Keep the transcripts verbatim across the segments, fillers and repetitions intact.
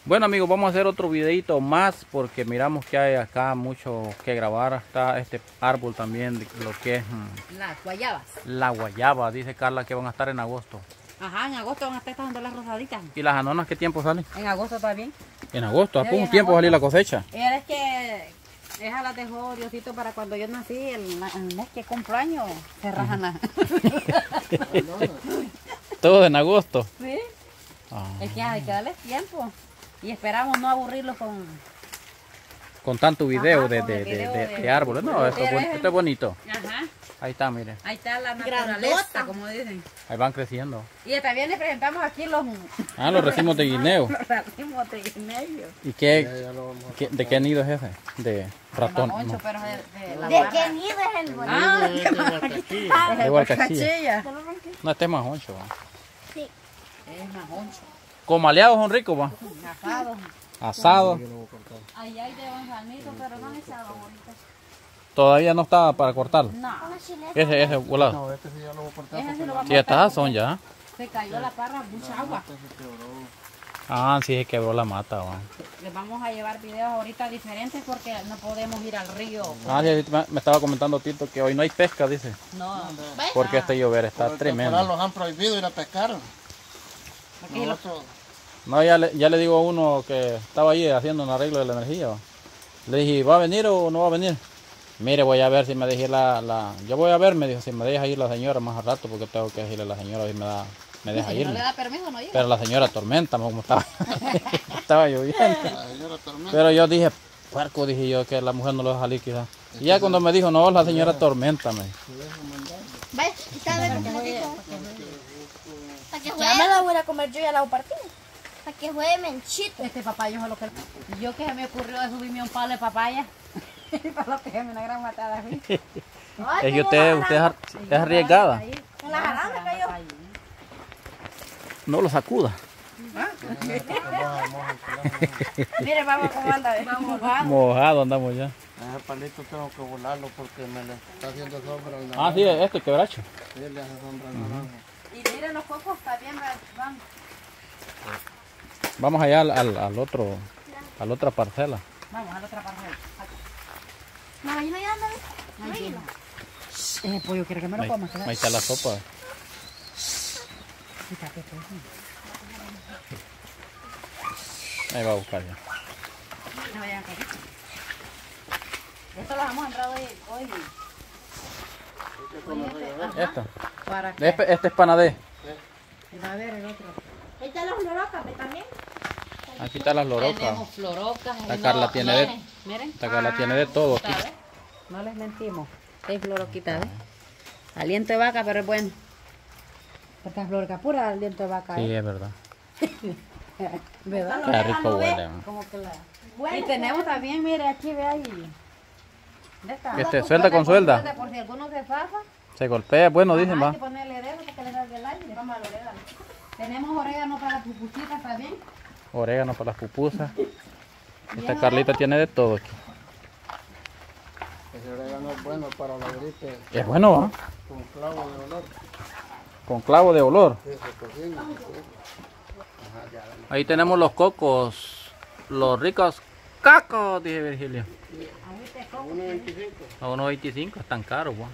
Bueno amigos, vamos a hacer otro videito más porque miramos que hay acá mucho que grabar. Está este árbol también, de lo que es mmm, las guayabas. La guayaba, dice Carla que van a estar en agosto. Ajá, en agosto van a estar dando las rosaditas. ¿Y las anonas qué tiempo salen? En agosto también. En agosto, ¿a poco un tiempo sale la cosecha? Es que esa la dejó Diosito para cuando yo nací, el, el mes que cumplo años, se rajan las... Todo en agosto. Sí. Ah. Es que hay que darles tiempo. Y esperamos no aburrirlos con... Con tanto video, Ajá, de, con de, el video de, de, de- de árboles. No, esto, es Pero bon- es- esto es bonito. Ajá. Ahí está, miren. Ahí está la naturaleza, como dicen. Ahí van creciendo. Y también les presentamos aquí los... Ah, los racimos de guineo. Los racimos de guineo. ¿Y qué, qué- de qué nido es ese? De ratón. Mamoncho, No. pero de, de la ¿De barra. qué nido es el bonito? Ah, ¿De es De de huarcachilla. huarcachilla. No, este es más honcho. ¿va? Sí. Es mamoncho. Comaleados son ricos, va. Asado. Asados. Ahí hay de manzanito, pero no es asado bonito. Todavía no estaba para cortarlo. No. Ese, ese volado. No, este sí ya lo voy a cortar. Ese se lo va a Sí, estas son ya. Se cayó la parra, mucha agua. Ah, sí, se quebró la mata, va. Les vamos a llevar videos ahorita diferentes porque no podemos ir al río. Ah, sí, me- me estaba comentando Tito que hoy no hay pesca, dice. No. Porque este llover está Por el temporal tremendo. los han prohibido ir a pescar. Aquí lo- Nosotros, No, ya le, ya le digo a uno que estaba ahí haciendo un arreglo de la energía. ¿va? Le dije, ¿va a venir o no va a venir? Mire, voy a ver si me deje la, la... Yo voy a ver, me dijo, si me deja ir la señora más al rato porque tengo que decirle a la señora si me da, me deja Si no ir. le da permiso, no llega. Pero la señora tormenta, como estaba, estaba lloviendo. la señora Tormenta. Pero yo dije, puerco, dije yo, que la mujer no lo deja salir quizás. Y ya cuando me dijo, no, la señora tormenta, me dijo. ¿Ves? Está de completito. Para que juegue. Ya me la voy a comer yo, ya la voy a partir. Para que juegue menchito. Este papayo es lo que... Yo que se me ocurrió de subirme un palo de papaya. Para lo que se me una gran matada así. Es que usted, usted es ar- es arriesgada. En la jarana me cayó. No lo sacuda. Mire, vamos cómo anda. ¿ves? Vamos, vamos. Mojado andamos ya. Ese palito tengo que volarlo porque me le está haciendo sombra al Ah, naranja. sí, este quebracho. Sí, le hace sombra al naranja. Y miren los cocos también van. Vamos allá al, al, al otro, a la otra parcela. Vamos a la otra parte. No, yo no ando. Ahí viene. Ese pollo quiere que me lo Ahí, coma. ahí está la sopa. Quítate, pues. Ahí va a buscar ya. No vayan a caer. Esto lo hemos entrado hoy. hoy. Esta. Para que... Este, este es panadé. Va a ver el otro. Ahí están los lorocas, ¿ves también? Aquí están las lorocas. Tenemos florocas. Esta no, Carla tiene de, miren, miren. esta Carla tiene de todo aquí. ¿Sabe? No les mentimos. Hay floroquita, ¿ves? Aliento de vaca, pero es bueno. Esta florca pura aliento de vaca, Sí, ¿eh? es verdad. ¿Verdad? Qué rico huele. ¿no? Como que la... y tenemos también, mire, aquí ve ahí. ¿Dónde está? Este, suelda con suelda. Por si alguno se zafa. Se golpea, bueno, dicen, Hay va. que ponerle dedo para que le salga el aire. Vamos al orégano. Tenemos orégano para las pupusitas también. Orégano para las pupusas. Esta Carlita tiene de todo aquí. Ese orégano es bueno para la gripe Es bueno, ¿va? con clavo de olor. Con clavo de olor. Sí, se cocina. Ahí tenemos los cocos. Los ricos cacos, dije Virgilio. uno veinticinco. A uno veinticinco, están caros, va.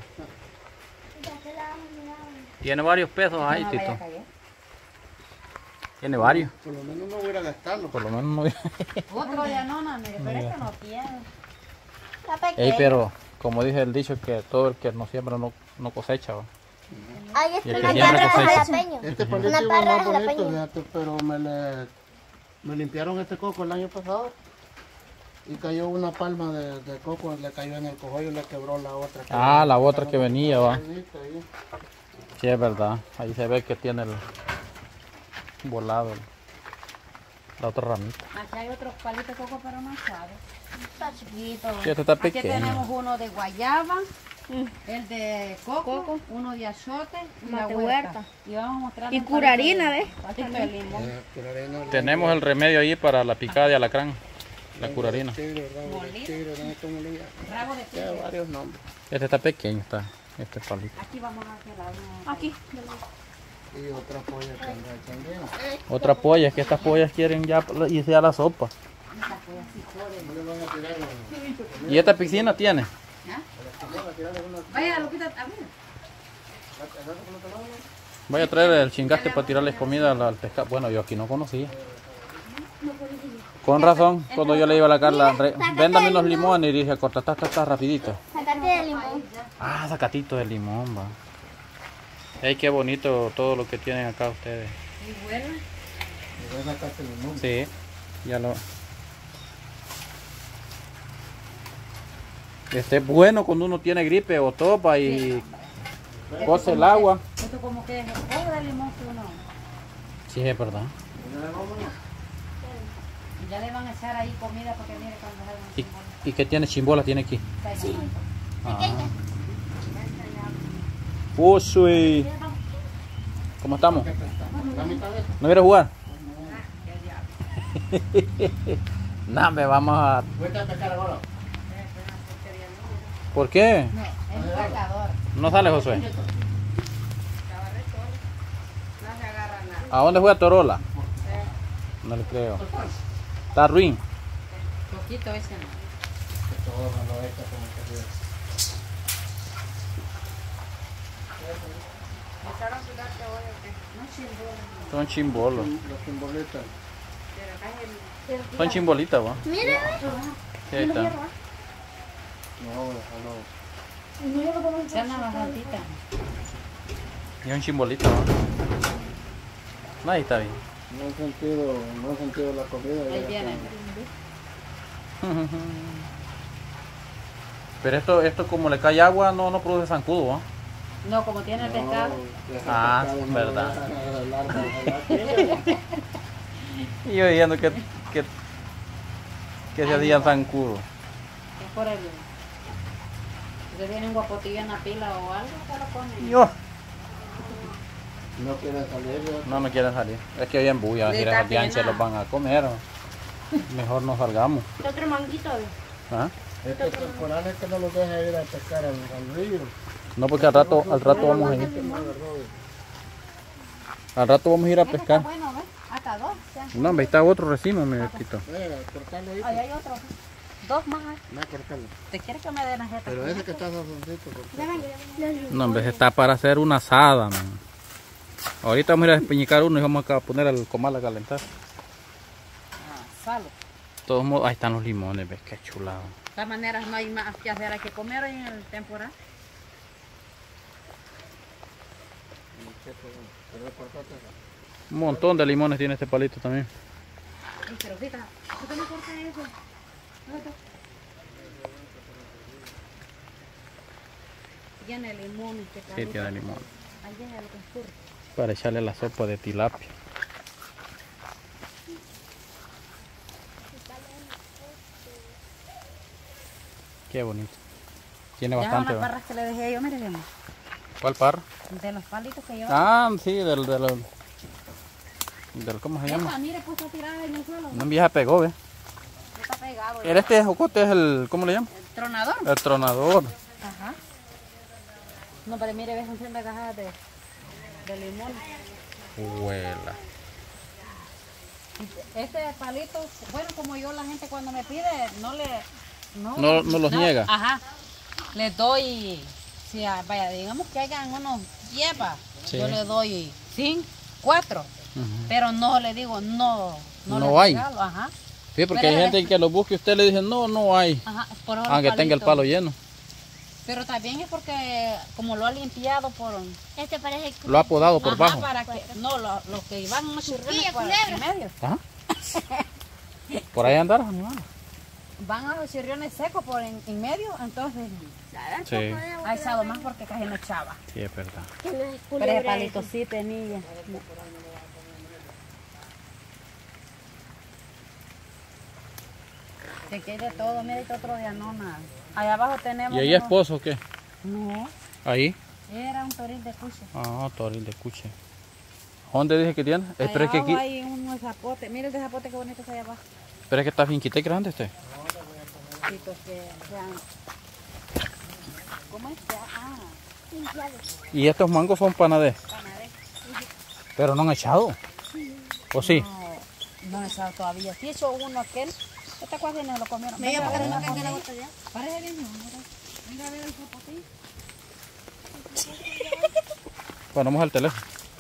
Tiene varios pesos ahí, No vaya Tito. a caer. Tiene varios. Por lo menos no voy a ir a gastarlo. Por lo menos no. Otro de anona, mire, pero este no tiene. Está pequeño. Ey, pero como dice el dicho, que todo el que no siembra no, no cosecha, va. Ahí Y está el que una siembra parra cosecha. jalapeño. Este palito Una iba parra más bonito, jalapeño. fíjate, pero me le me limpiaron este coco el año pasado y cayó una palma de, de coco, le cayó en el cojollo y le quebró la otra. que- Ah, la otra que venía, va. bonita ahí. Sí, es verdad. Ahí se ve que tiene el volado el- la otra ramita. Aquí hay otros palitos de coco, pero más suaves. Está chiquito. Sí, este está Aquí pequeño. tenemos uno de guayaba, el de coco, uno de achote y la Mate huerta. huerta. Y vamos a mostrar Y un curarina, palito ¿ves? de- palito de limón. Eh, curarina, Tenemos el remedio ahí para la picada de alacrán. La curarina. tigre, rabo de tigre, no sé cómo le llaman. Rabo de Tiene tigre. varios nombres. Este está pequeño, está. Este palito. Aquí vamos a hacer la... Aquí. Y otra polla que anda también. Otras pollas, que estas pollas quieren ya irse a la sopa. No le van a tirar los- ¿Y esta piscina tiene? Vaya, Luquita, a ver. Voy a traer el chingaste para tirarles comida al, al pescado. Bueno, yo aquí no conocía. Con razón, cuando yo le iba a la Carla, re- véndame unos limones y dije, corta, está, está, está rapidito. Sacate de limón. Ah, sacatito de limón, va. Ay, qué bonito todo lo que tienen acá ustedes. Y bueno, Le voy a sacar el limón. Sí, ya lo... Este es bueno cuando uno tiene gripe o topa y cose el agua. esto como que es el pobre limón que uno. Sí, es verdad. Y ya le van a echar ahí comida porque mire cuando salgan ¿Y, chimbolas. y qué tiene chimbola? Tiene aquí. Sí. Ah. Uy, ¿cómo estamos? La mitad de esto. ¿No quieres jugar? No, me vamos a... Vete a pescar ahora. ¿Por qué? No, es un sacador. No sale, Josué. ¿A dónde fue a Torola? No le creo. Está ruin. Poquito ese no. Todo no lo echa como que bien. No chimbolas. Son chimbolos. Los simbolitas. Son chimbolitas, ¿va? Mire, Sí, ahí está. No, no. Se anda bastantita. Y un chimbolito, ¿va? No, ahí está bien. No he sentido, no he sentido la comida. Ahí ya viene. está. Pero esto, esto como le cae agua, no, no produce zancudo, ¿va? No, como tiene el pescado. No, ese Ah, pescado no verdad. lo deja de largo, ¿verdad? Y yo diciendo que, que, que se hacían zancudo. Es por el. Si tiene un guapotillo en la pila o algo, se lo ponen. Yo. No quieren salir. ¿verdad? No, no quieren salir. Es que hoy en bulla, Sí, si está los se pena. los van a comer. ¿No? Mejor no salgamos. otro manguito. ¿Ah? Este temporal es que no los deja ir a pescar al, al río. No, porque al rato, al rato vamos a ir. Al rato vamos a ir a Este pescar. está bueno, ¿ves? Hasta dos. Ya. No, hombre, ahí está otro racimo, mi Betito. Mira, cortarlo ahí. Ahí hay otro. Dos más. ¿eh? No, cortarlo. ¿Te quieres que me den las jetas? Pero ese que está sazoncito, cortarlo. No, hombre, está para hacer una asada, man. Ahorita vamos a ir a despeñicar uno y vamos a poner el comal a calentar. Ah, salo. De todos modos, ahí están los limones, ves, qué chulado. De todas maneras, no hay más que hacer, hay que comer hoy en el temporal. Un montón de limones tiene este palito también. Ay, pero fíjate, ¿por qué no cortas eso? Tiene limón este Sí, palito. tiene limón. Ahí viene lo que escurre. Para echarle la sopa de tilapia. Qué bonito. Tiene Ya bastante. son las ¿va? barras que le dejé yo, mire, vemos. ¿Cuál parra? De los palitos que yo. Ah, sí, del, del, del ¿cómo se llama? Esa, mire, puesta tirada en el suelo. Una vieja pegó, ¿ve? Está pegado. Era este jocote, es el, ¿cómo le llaman? El tronador. El tronador. Ajá. No, pero mire, ves, son siempre cajas de, de limón. Huela. Este palito, bueno, como yo, la gente cuando me pide, no le... No, No- no los niega. Ajá. Les doy, si, ah, vaya, digamos que hayan unos lleva, Sí. yo le doy cinco, cuatro, Ujú. pero no le digo, no, no, No les hay. regalo, ajá. Sí, porque Pero hay es- gente que lo busca y usted le dice, no, no hay. Ajá, por ahora Aunque el tenga el palito. palo lleno. Pero también es porque, como lo ha limpiado por... Este parece el Lo ha podado por Ajá, bajo. para que, no, lo- los que van unos chirriones Chiquilla, por culebra. en medio. Ajá. Por ahí andar los animales. Van a los chirriones secos por en, en medio, entonces Sí, ha echado más porque casi no echaba. sí, es verdad. que no es Pero ese culebra palito ese. sí tenía. Se quiere todo, mira, y otro día no nada. Allá abajo tenemos... ¿Y ahí unos- esposo o qué? No, Ahí. era un toril de cuche. Ah, toril de cuche. ¿Dónde dije que tiene? Allá Espera que abajo aquí. hay unos zapotes. Mira ese zapote que bonito está allá abajo. Espera que está finquita y grande este. Chiquitos que sean... ¿Cómo es? Ah, Y estos mangos son panadés. panadés. Pero no han echado. ¿O sí? No, no he echado todavía. Sí hizo uno aquel. Esta cuadra no lo comieron. Me Venga, para que venga, no caiga la venga. bota ya. Parece bien, no, mira. Venga a ver el zapotillo. Bueno, vamos al teléfono.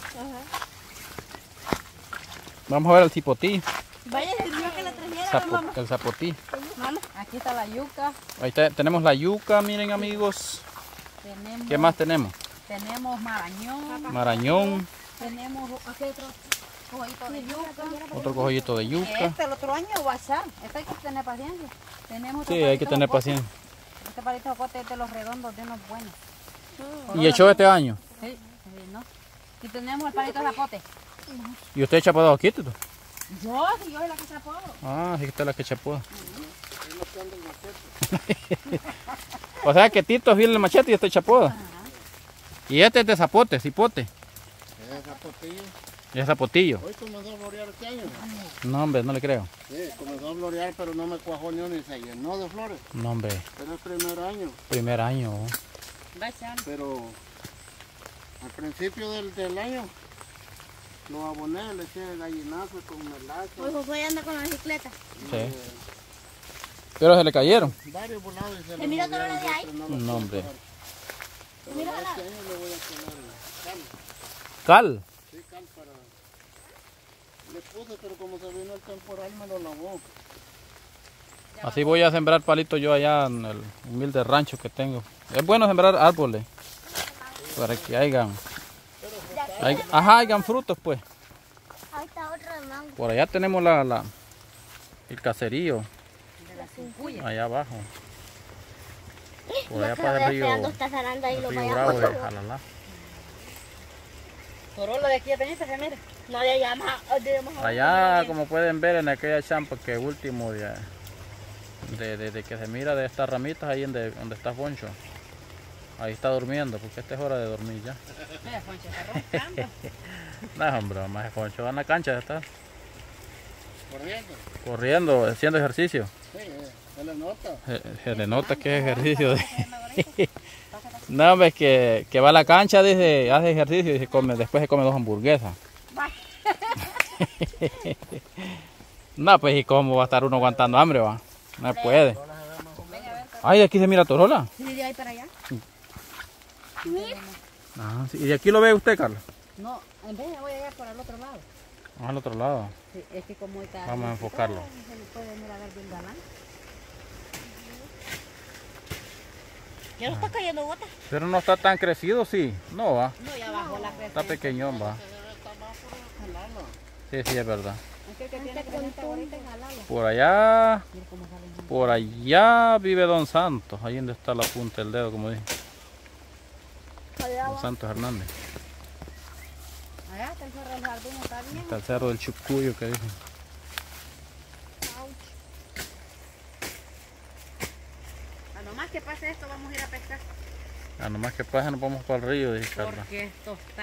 Vamos a ver el tipotí, Vaya, sirvió que la trajera. zapo- el zapotí. Vamos, aquí está la yuca. Ahí está, tenemos la yuca, miren amigos. Tenemos, ¿Qué más tenemos? tenemos marañón. Marañón, Tenemos aquí otro cojito de yuca. otro cojito de yuca. Este el otro año va a echar. Este hay que tener paciencia. Tenemos otro Sí, hay que palito tener jocote. paciencia. Este palito de jocote es de los redondos, de unos buenos. ¿Y echó este año? Sí, sí, ¿no? Y tenemos el palito de zapote. ¿Y usted echa podado aquí, Tito? Yo, si yo soy la que chapo. Ah, sí que está la que echa poda. O sea que Tito es bien el machete y este echa poda. Y este es de zapote, cipote. Es zapotillo. Y es zapotillo. Hoy comenzó a florear este año. No, hombre, no le creo. Sí, comenzó a florear, pero no me cuajó ni uno y se llenó de flores. No, hombre, Pero es el primer año. primer año. Va a echar. Pero al principio del, del año lo aboné, le eché gallinazo con melaza. Pues Josué anda con la bicicleta. Sí. Pero se le cayeron. Varios volados y se ¿Y le mira movieron, todo lo de ahí? otros no los No, pude hombre. coger. Pero Mira este la- año le voy a poner cal. Cal. Sí, cal para... Le puse, pero como se vino el temporal me lo lavó. Así voy a sembrar palitos yo allá en el humilde rancho que tengo. Es bueno sembrar árboles para que hayan, hay- ajá, hayan frutos pues. Ahí está otra de mango. Por allá tenemos la, la el caserío, De la cincuya. allá abajo. Por Yo allá acabo para de el río, esperando esta zaranda y el lo río vaya Bravo de a Jalalá. Por lo de aquí a Peñita, se mire. No le llama, de más Allá como pueden ver en aquella champa que último de, de, de- de que se mira de estas ramitas ahí donde, donde está Foncho. Ahí está durmiendo porque esta es hora de dormir ya. Mira, Foncho está roncando. No, hombre, más Foncho va en la cancha ya está Corriendo. corriendo, haciendo ejercicio. Sí, eh, se le nota. Se, se le nota que es ejercicio. De... No, hombre, que, que va a la cancha, dice, hace ejercicio y se come, después se come dos hamburguesas. No, pues, ¿y cómo va a estar uno aguantando hambre, va? No puede. Ay, de aquí se mira Torola. Sí, de ahí para allá. Ah, sí. ¿Y de aquí lo ve usted, Carlos? No, en vez de voy a llegar por el otro lado. Vamos al otro lado. Sí, es que como está... Vamos a enfocarlo. Se le puede mirar ver bien galán. Ya no está cayendo gota. Pero no está tan crecido, sí. No, va. No, ya bajó la cresta. Está pequeñón, va. Sí, sí, es verdad. Es que el que tiene cresta ahorita es jalalo. Por allá, Mira cómo salen. por allá vive Don Santos. Ahí donde está la punta del dedo, como dije. Don Santos Hernández. Allá está el cerro del jardín, está bien. Está el cerro del Chucuyo que dije. A nomás que pase esto, vamos a ir a pescar. Ah, nomás que pasa, nos vamos para el río, dije Carla. Porque esto está...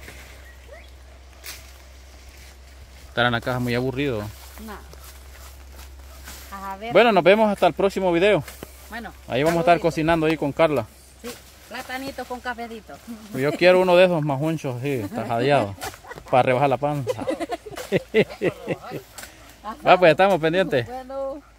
Estar en la casa muy aburrido. No. A ver. Bueno, nos vemos hasta el próximo video. Bueno. Ahí vamos a estar saluditos. cocinando ahí con Carla. Sí, platanitos con cafecito. Yo quiero uno de esos majunchos así, tajadeados, para rebajar la panza. Va, pues estamos pendientes. Bueno.